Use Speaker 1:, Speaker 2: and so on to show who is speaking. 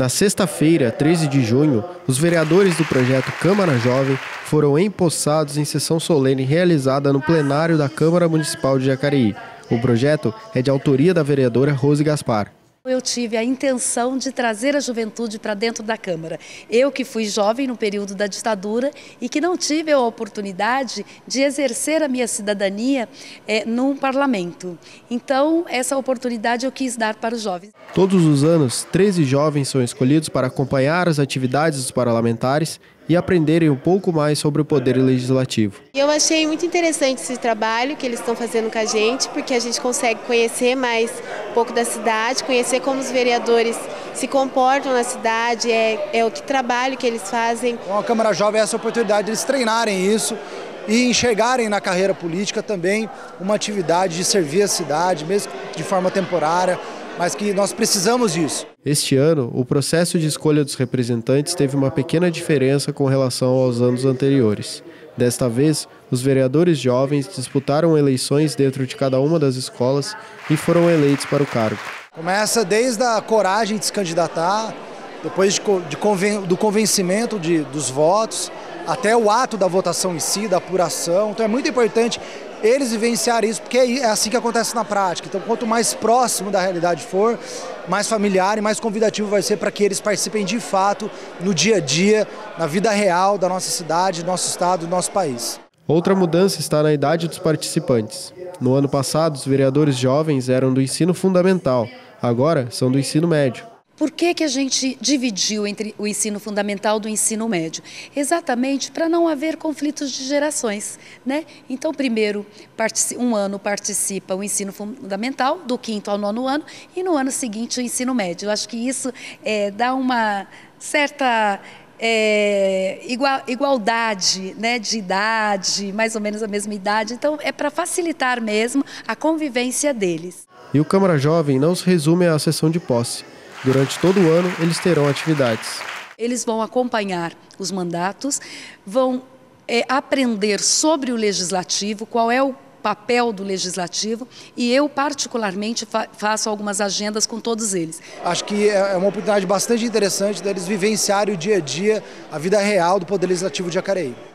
Speaker 1: Na sexta-feira, 13 de junho, os vereadores do projeto Câmara Jovem foram empossados em sessão solene realizada no plenário da Câmara Municipal de Jacareí. O projeto é de autoria da vereadora Rose Gaspar.
Speaker 2: Eu tive a intenção de trazer a juventude para dentro da Câmara. Eu que fui jovem no período da ditadura e que não tive a oportunidade de exercer a minha cidadania num parlamento. Então, essa oportunidade eu quis dar para os jovens.
Speaker 1: Todos os anos, 13 jovens são escolhidos para acompanhar as atividades dos parlamentares e aprenderem um pouco mais sobre o poder legislativo.
Speaker 3: Eu achei muito interessante esse trabalho que eles estão fazendo com a gente, porque a gente consegue conhecer mais um pouco da cidade, conhecer como os vereadores se comportam na cidade, o que trabalho que eles fazem.
Speaker 4: Com a Câmara Jovem é essa oportunidade de eles treinarem isso e enxergarem na carreira política também uma atividade de servir a cidade, mesmo de forma temporária, mas que nós precisamos disso.
Speaker 1: Este ano, o processo de escolha dos representantes teve uma pequena diferença com relação aos anos anteriores. Desta vez, os vereadores jovens disputaram eleições dentro de cada uma das escolas e foram eleitos para o cargo.
Speaker 4: Começa desde a coragem de se candidatar, depois do convencimento dos votos, até o ato da votação em si, da apuração. Então é muito importante eles vivenciarem isso, porque é assim que acontece na prática. Então, quanto mais próximo da realidade for, mais familiar e mais convidativo vai ser para que eles participem de fato no dia a dia, na vida real da nossa cidade, do nosso estado, do nosso país.
Speaker 1: Outra mudança está na idade dos participantes. No ano passado, os vereadores jovens eram do ensino fundamental, agora são do ensino médio.
Speaker 2: Por que a gente dividiu entre o ensino fundamental e o ensino médio? Exatamente para não haver conflitos de gerações, né? Então, primeiro, um ano participa o ensino fundamental, do 5º ao 9º ano, e no ano seguinte o ensino médio. Eu acho que isso dá uma certa igualdade, né, de idade, mais ou menos a mesma idade. Então, é para facilitar mesmo a convivência deles.
Speaker 1: E o Câmara Jovem não se resume à sessão de posse. Durante todo o ano, eles terão atividades.
Speaker 2: Eles vão acompanhar os mandatos, vão aprender sobre o legislativo, qual é o papel do legislativo, e eu particularmente faço algumas agendas com todos eles.
Speaker 4: Acho que é uma oportunidade bastante interessante deles vivenciarem o dia a dia, a vida real do Poder Legislativo de Jacareí.